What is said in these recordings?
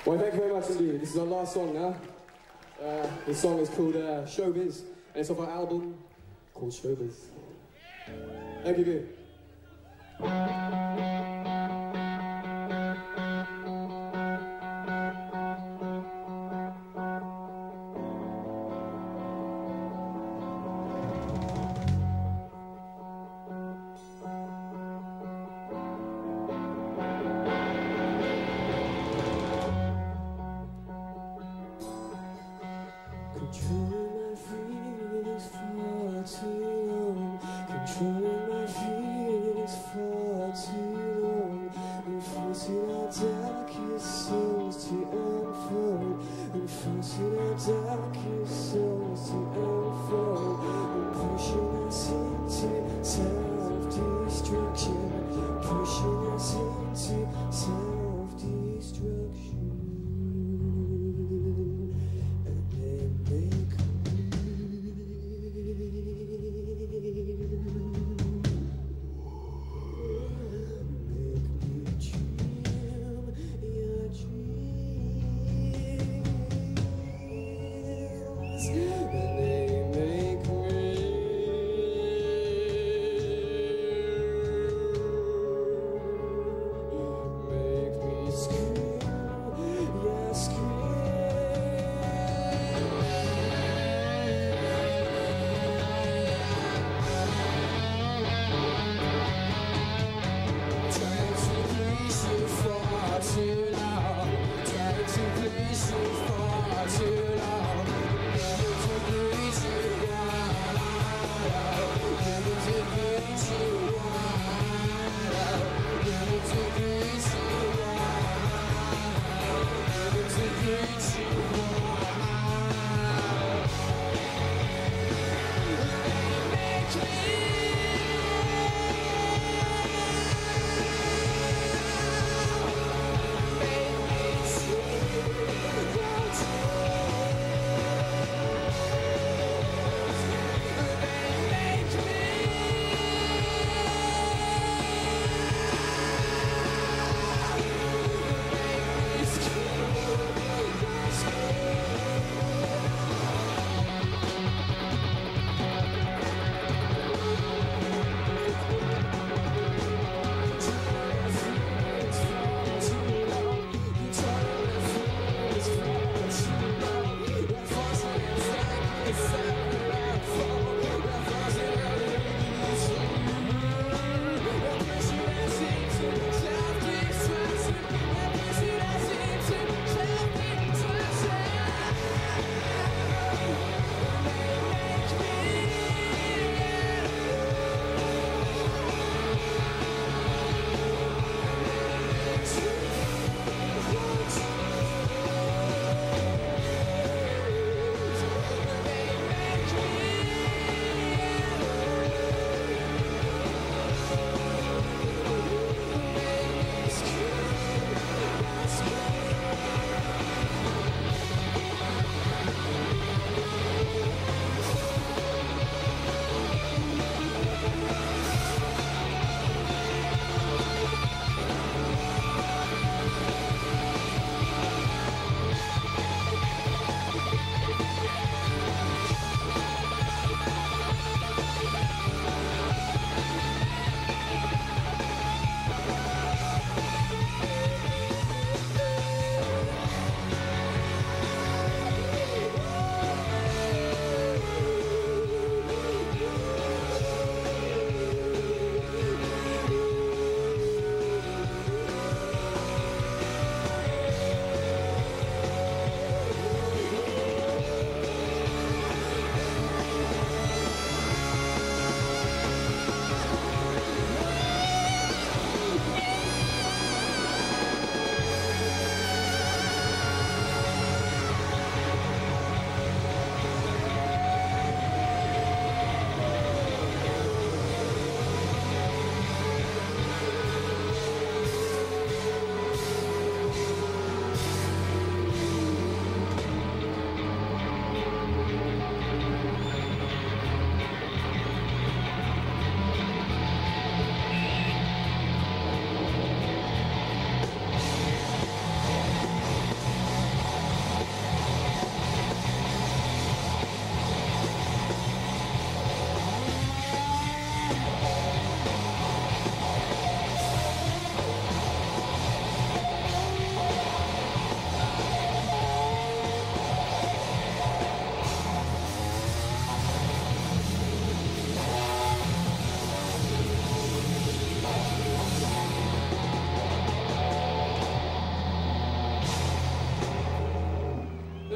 Well, thank you very much indeed. This is our last song now. This song is called Showbiz, and it's off our album called Showbiz. Thank you. Controlling my feelings for too long. Controlling my feelings for too long. And forcing our darkest souls to unfold. And forcing our darkest souls to unfold. And pushing us into self-destruction. Pushing us into self-destruction.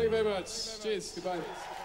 you very much. Cheers. Goodbye.